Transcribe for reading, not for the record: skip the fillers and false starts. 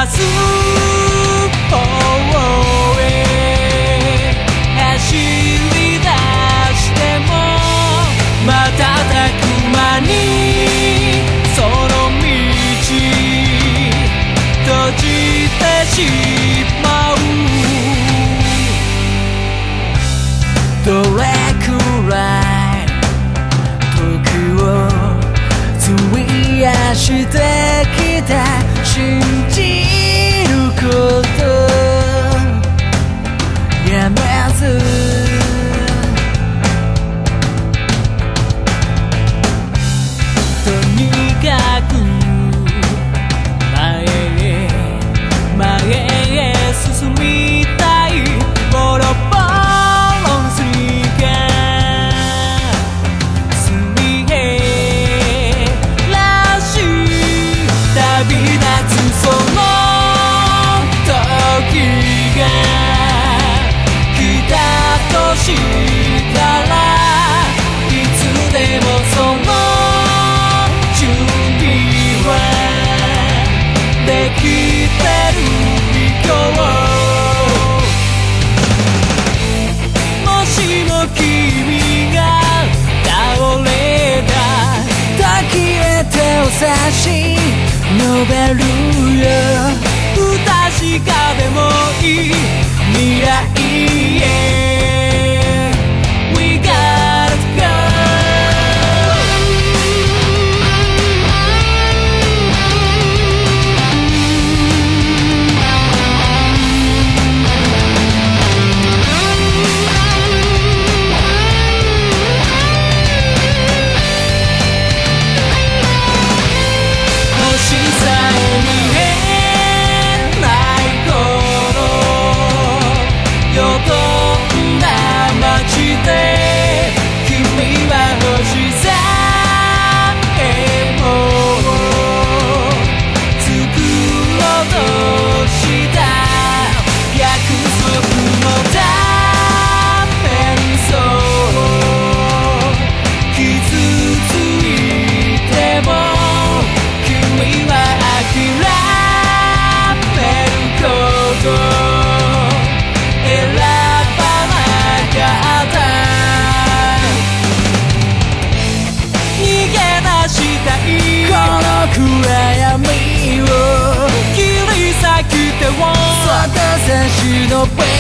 す方へ走り出しても瞬く間にその道閉じてしまう。どれくらい時を費やしてきた信じることやめずとにかく前へ進みたいボロボロスニーカー水平らしい旅立つその時が来たとしたらいつでもその準備はできてるよ。もしも君が倒れた時へ手を差し伸べるよ。不確かでもいい未来へ We gotta go。 星さえ見えない頃よどんな街で君は星さえも作ろうとした約束のためにそう傷ついても君は諦めること選ばなかった。逃げ出したいこの暗闇を切り裂く手をそっと差し伸べ